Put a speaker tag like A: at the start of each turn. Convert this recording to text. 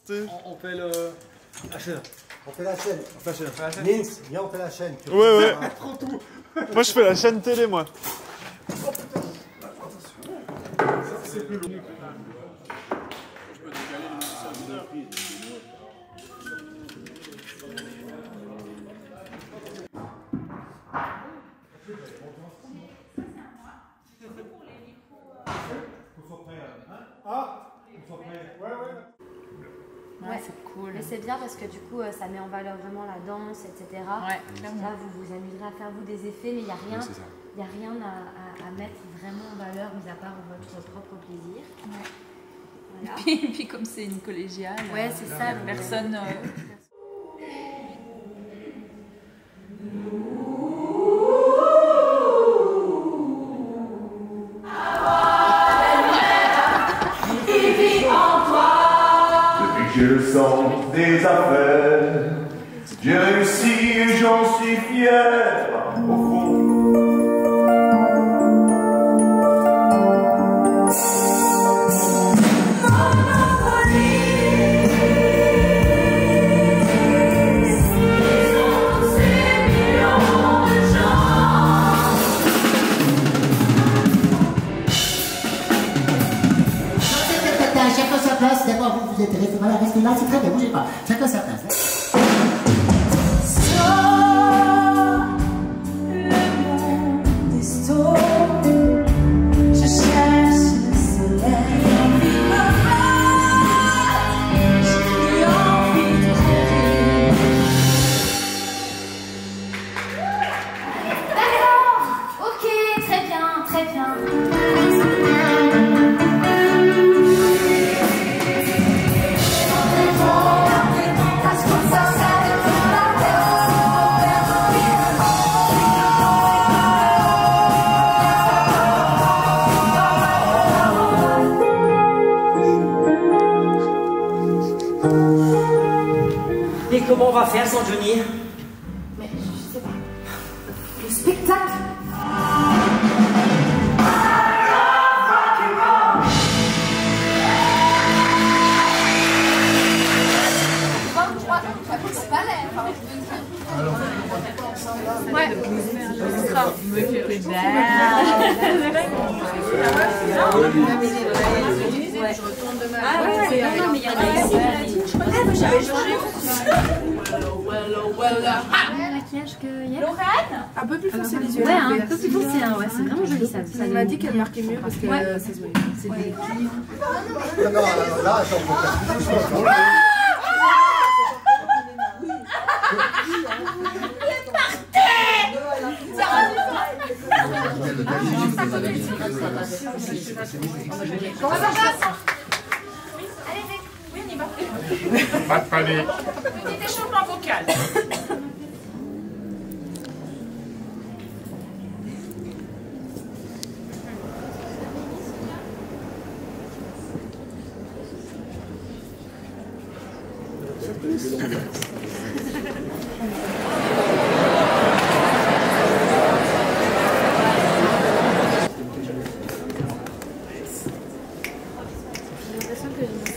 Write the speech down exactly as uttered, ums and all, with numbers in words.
A: chanter?
B: On, on fait le... la chaîne.
C: On fait la chaîne.
B: On fait la chaîne. On fait la chaîne.
C: Linz, viens, on fait la chaîne.
A: Ouais, ouais.
B: Prends tout.
A: Moi, je fais la chaîne télé, moi.
B: C'est plus long.
D: Ouais, c'est cool. Mais c'est bien parce que du coup, ça met en valeur vraiment la danse, et cetera.
E: Ouais, clairement.
D: Là, vous vous amuserez à faire vous des effets, mais il n'y a rien,
B: Oui,
D: y a rien à, à, à mettre vraiment en valeur, mis à part votre propre plaisir.
E: Ouais.
D: Voilà.
E: Et puis, puis comme c'est une collégiale,
D: Ouais, c'est ça.
E: personne... Euh...
F: J'ai le sens des affaires, j'ai réussi et j'en suis fier, au fond.
G: Chacun sa place, d'abord vous vous êtes resté, voilà, restez là, c'est très bien, bougez pas, chacun sa place.
D: D'accord. Ok, très bien, très bien.
G: Et comment on va faire sans Johnny?
D: Mais je sais pas. Le spectacle. C'est pas l'air.
E: Ouais, ce sera m'occuper d'elle.
D: Je retourne demain. Ah ouais, non, non, mais il y en a ici. Ah, j'avais changé. Le maquillage que hier.
E: Lorraine,
H: Un peu plus foncé les yeux.
D: Ouais, un peu plus foncé, hein, ouais, c'est vraiment joli ça. ça
H: Elle m'a dit qu'elle marquait mieux parce que
D: Ouais.
H: euh, ça se voyait. C'est des
C: Non, non, là, attends, on peut faire plus doucement.
E: comment ça passe? Allez, oui, on y va.
F: Pas de panique.
E: Petit échauffement vocal.
D: J'ai l'impression que